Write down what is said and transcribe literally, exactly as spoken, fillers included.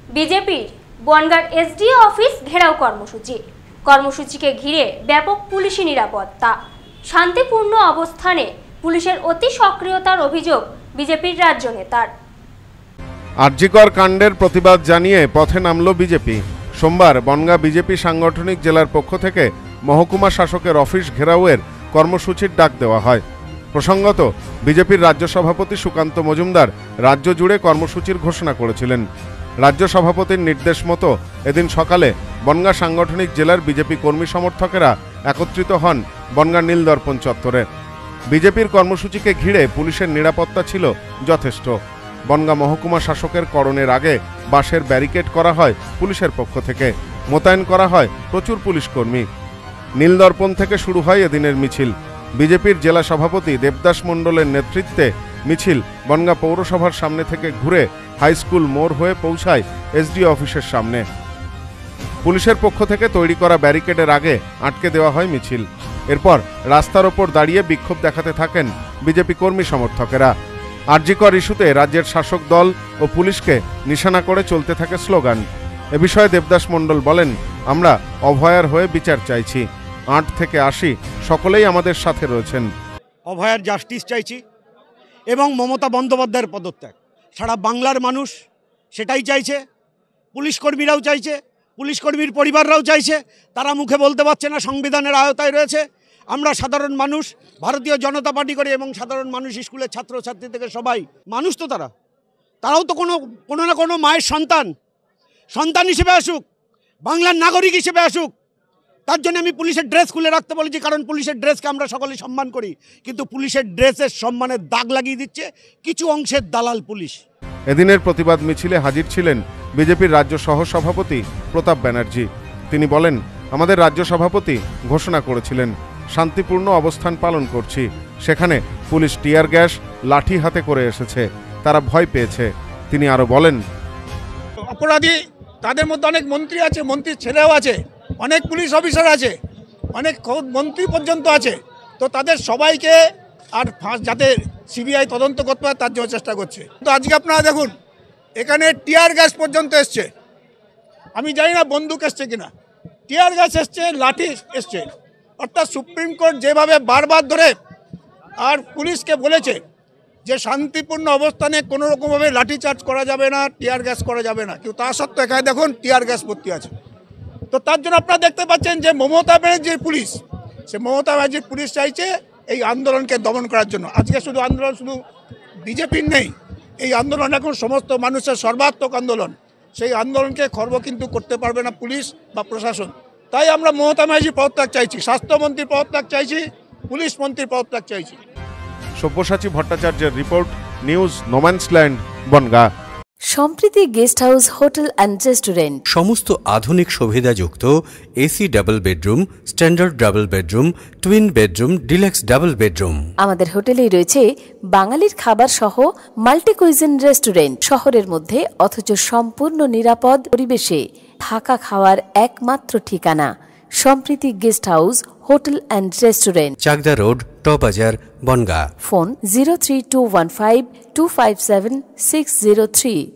বিজেপির বনগাঁর SDO office ঘেরাও কর্মসূচি কর্মসূচিকে ঘিরে ব্যাপক পুলিশি নিরাপত্তা। শান্তিপূর্ণ অবস্থানে পুলিশের অতি সক্রিয়তার অভিযোগ বিজেপির রাজ্য নেতার। আরজিকর কাণ্ডের প্রতিবাদ জানিয়ে পথে নামল বিজেপি। সোমবার বনগাঁ বিজেপি সাংগঠনিক জেলার পক্ষ থেকে মহকুমা শাসকের অফিস ঘেরাওয়ের কর্মসূচির ডাক দেওয়া হয়। প্রসঙ্গত, বিজেপির রাজ্য সভাপতি সুকান্ত মজুমদার রাজ্য জুড়ে কর্মসূচির ঘোষণা করেছিলেন। রাজ্য সভাপতির নির্দেশ মতো এদিন সকালে বনগাঁ সাংগঠনিক জেলার বিজেপি কর্মী সমর্থকেরা একত্রিত হন বনগাঁ নীলদর্পণ চত্বরে। বিজেপির কর্মসূচিকে ঘিরে পুলিশের নিরাপত্তা ছিল যথেষ্ট। বনগাঁ মহকুমা শাসকের করণের আগে বাঁশের ব্যারিকেড করা হয় পুলিশের পক্ষ থেকে, মোতায়েন করা হয় প্রচুর পুলিশ কর্মী। নীলদর্পণ থেকে শুরু হয় এদিনের মিছিল। বিজেপির জেলা সভাপতি দেবদাস মণ্ডলের নেতৃত্বে মিছিল বনগাঁ পৌরসভার সামনে থেকে ঘুরে হাই স্কুল মোড় হয়ে পৌঁছায় এসডিও অফিসের সামনে। পুলিশের পক্ষ থেকে তৈরি করা ব্যারিকেডের আগে আটকে দেওয়া হয় মিছিল। এরপর রাস্তার ওপর দাঁড়িয়ে বিক্ষোভ দেখাতে থাকেন বিজেপি কর্মী সমর্থকেরা। আরজিকর ইস্যুতে রাজ্যের শাসক দল ও পুলিশকে নিশানা করে চলতে থাকে স্লোগান। এ বিষয়ে দেবদাস মণ্ডল বলেন, আমরা অভয়ার হয়ে বিচার চাইছি। আট থেকে আশি সকলেই আমাদের সাথে রয়েছেন। অভয়ার জাস্টিস চাইছি এবং মমতা বন্দ্যোপাধ্যায়ের পদত্যাগ। সারা বাংলার মানুষ সেটাই চাইছে, পুলিশ কর্মীরাও চাইছে, পুলিশ কর্মীর পরিবাররাও চাইছে। তারা মুখে বলতে পারছে না, সংবিধানের আওতায় রয়েছে। আমরা সাধারণ মানুষ, ভারতীয় জনতা পার্টি করি এবং সাধারণ মানুষ, স্কুলের ছাত্রছাত্রী থেকে সবাই মানুষ। তো তারা তারাও তো কোনো কোনো না কোনো মায়ের সন্তান সন্তান হিসেবে আসুক, বাংলার নাগরিক হিসেবে আসুক। তার জন্য আমি পুলিশের ড্রেস খুলে রাখতে বলেছি, কারণ পুলিশের ড্রেসকে আমরা সকলে সম্মান করি। কিন্তু পুলিশের ড্রেসের সম্মানের দাগ লাগিয়ে দিচ্ছে কিছু অংশের দালাল পুলিশ। এদিনের প্রতিবাদ মিছিলে হাজির ছিলেন বিজেপির রাজ্য সহ সভাপতি প্রতাপ ব্যানার্জি। তিনি বলেন, আমাদের রাজ্য সভাপতি ঘোষণা করেছিলেন শান্তিপূর্ণ অবস্থান পালন করছি, সেখানে পুলিশ টিয়ার গ্যাস লাঠি হাতে করে এসেছে, তারা ভয় পেয়েছে। তিনি আরো বলেন, অপরাধী তাদের মধ্যে অনেক মন্ত্রী আছে, মন্ত্রীর ছেলেও আছে, অনেক পুলিশ অফিসার আছে, অনেক মন্ত্রী পর্যন্ত আছে। তো তাদের সবাইকে আর যাতে সিবিআই তদন্ত করতে পারে তার জন্য চেষ্টা করছে। তো আজকে আপনারা দেখুন, এখানে টিয়ার গ্যাস পর্যন্ত এসছে। আমি জানি না বন্দুক এসছে কিনা, টিয়ার গ্যাস এসছে, লাঠি এসছে। অর্থাৎ সুপ্রিম কোর্ট যেভাবে বারবার ধরে আর পুলিশকে বলেছে যে শান্তিপূর্ণ অবস্থানে কোনো রকমভাবে লাঠিচার্জ করা যাবে না, টিয়ার গ্যাস করা যাবে না, কিন্তু তা সত্ত্বেও এখানে দেখুন টিয়ার গ্যাস ভর্তি আছে। তো তার জন্য আপনারা দেখতে পাচ্ছেন যে মমতা ব্যানার্জির পুলিশ, সে মমতা ব্যানার্জির পুলিশ চাইছে এই আন্দোলনকে দমন করার জন্য। আজকে শুধু আন্দোলন শুধু বিজেপির নেই, এই আন্দোলন এখন সমস্ত মানুষের সর্বাত্মক আন্দোলন। সেই আন্দোলনকে খর্ব কিন্তু করতে পারবে না পুলিশ বা প্রশাসন। তাই আমরা মমতা ব্যানার্জির পদত্যাগ চাইছি, স্বাস্থ্যমন্ত্রীর পদত্যাগ চাইছি, পুলিশ মন্ত্রীর পদত্যাগ চাইছি। সব্যসাচী ভট্টাচার্যের report, news no man's land, Bongaon. Sampriti guest house hotel and restaurant, সমস্ত আধুনিক সুবিধাযুক্ত AC double bedroom, standard double bedroom, twin bedroom, deluxe double bedroom. আমাদের হোটেলেই রয়েছে বাঙালির খাবার সহ মাল্টি কুইজিন রেস্টুরেন্ট। শহরের মধ্যে অথচ সম্পূর্ণ নিরাপদ পরিবেশে থাকা খাওয়ার একমাত্র ঠিকানা Sampriti guest house hotel and restaurant, Chakdah road, টবাজার, Bongaon. Phone zero three two one five two five seven six zero three.